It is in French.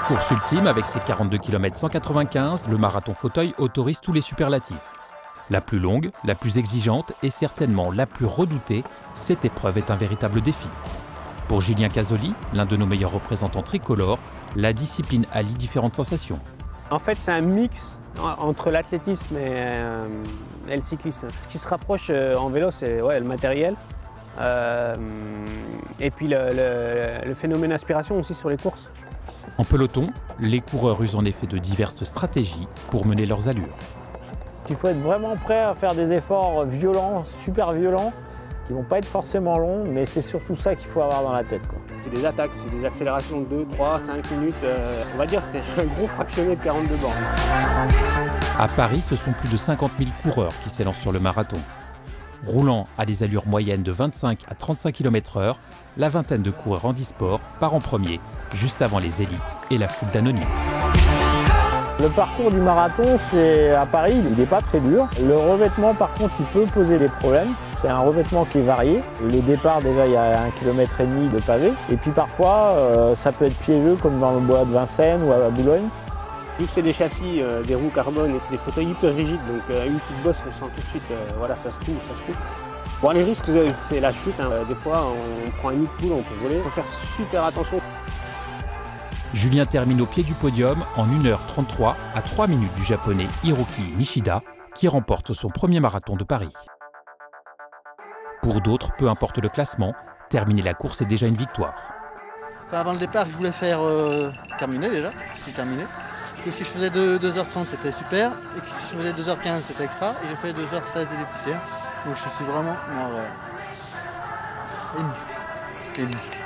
Course ultime, avec ses 42 km 195, le marathon fauteuil autorise tous les superlatifs. La plus longue, la plus exigeante et certainement la plus redoutée, cette épreuve est un véritable défi. Pour Julien Casoli, l'un de nos meilleurs représentants tricolores, la discipline allie différentes sensations. En fait, c'est un mix entre l'athlétisme et le cyclisme. Ce qui se rapproche en vélo, c'est le matériel. Et puis le phénomène d'inspiration aussi sur les courses. En peloton, les coureurs usent en effet de diverses stratégies pour mener leurs allures. Il faut être vraiment prêt à faire des efforts violents, super violents, qui ne vont pas être forcément longs, mais c'est surtout ça qu'il faut avoir dans la tête, quoi. C'est des attaques, c'est des accélérations de 2, 3, 5 minutes. On va dire que c'est un gros fractionné de 42 bornes. À Paris, ce sont plus de 50 000 coureurs qui s'élancent sur le marathon. Roulant à des allures moyennes de 25 à 35 km/h, la vingtaine de coureurs handisport part en premier, juste avant les élites et la foule d'anonymes. Le parcours du marathon, c'est à Paris, il n'est pas très dur. Le revêtement, par contre, il peut poser des problèmes. C'est un revêtement qui est varié. Le départ, déjà, il y a 1,5 km de pavé. Et puis parfois, ça peut être piégeux, comme dans le bois de Vincennes ou à Boulogne. Vu que c'est des châssis, des roues carbone et c'est des fauteuils hyper rigides, donc une petite bosse, on sent tout de suite, voilà, ça se trouve, ça se trouve. Bon, les risques, c'est la chute. Des fois, on prend un nid de poule, on peut voler. Il faut faire super attention. Julien termine au pied du podium en 1h33 à 3 minutes du japonais Hiroki Nishida, qui remporte son premier marathon de Paris. Pour d'autres, peu importe le classement, terminer la course est déjà une victoire. Enfin, avant le départ, je voulais faire terminer déjà, j'ai terminé. Que si je faisais 2h30, c'était super, et que si je faisais 2h15, c'était extra, et j'ai fait 2h16 et des poussières. Donc je suis vraiment ému.